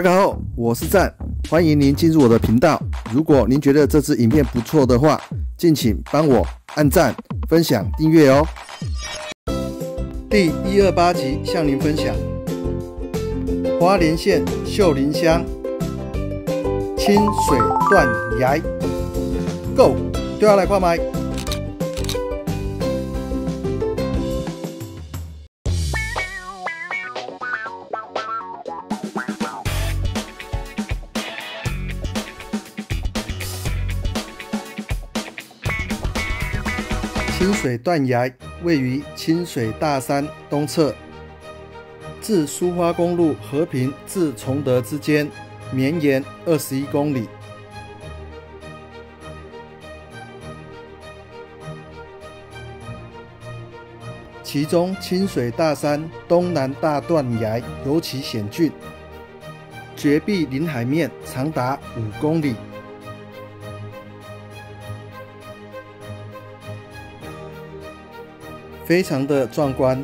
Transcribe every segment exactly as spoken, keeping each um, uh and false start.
大家好，我是赞，欢迎您进入我的频道。如果您觉得这支影片不错的话，敬请帮我按赞、分享、订阅哦。第一二八集向您分享花莲县秀林乡清水断崖 ，Go， 对要来看麦。清水断崖位于清水大山东侧，自苏花公路和平至崇德之间，绵延二十一公里。其中清水大山东南大断崖尤其险峻，绝壁临海面长达五公里。非常的壮观，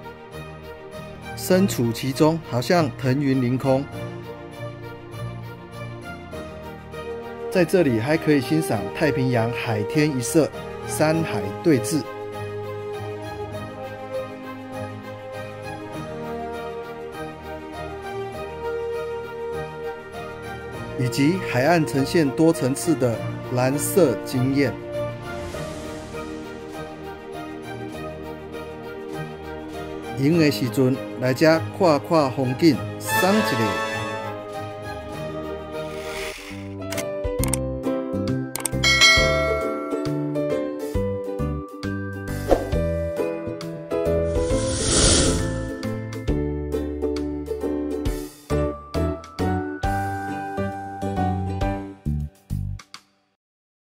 身处其中好像腾云凌空。在这里还可以欣赏太平洋海天一色，山海对峙，以及海岸呈现多层次的蓝色惊艳。用的时阵来这看看风景，赏一个